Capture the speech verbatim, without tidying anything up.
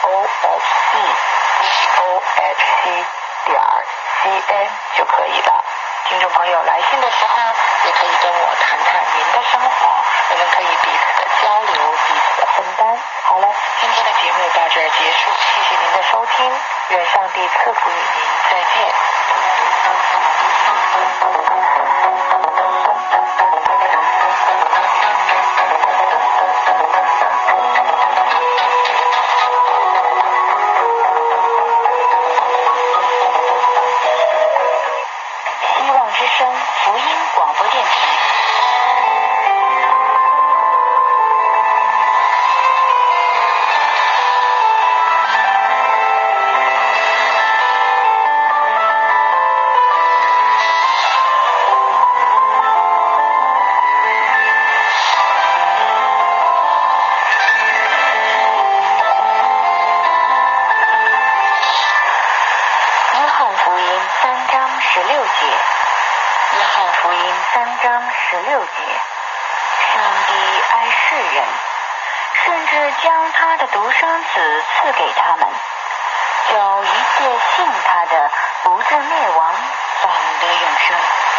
o h c o h c 点 c n 就可以了。听众朋友来信的时候，也可以跟我谈谈您的生活，我们可以彼此的交流，彼此的分担。好了，今天的节目到这儿结束，谢谢您的收听，愿上帝赐福于您，再见。希望之声福音广播电台。约翰福音三章十六节，约翰福音三章十六节，上帝爱世人，甚至将他的独生子赐给他们，叫一切信他的不至灭亡，反得永生。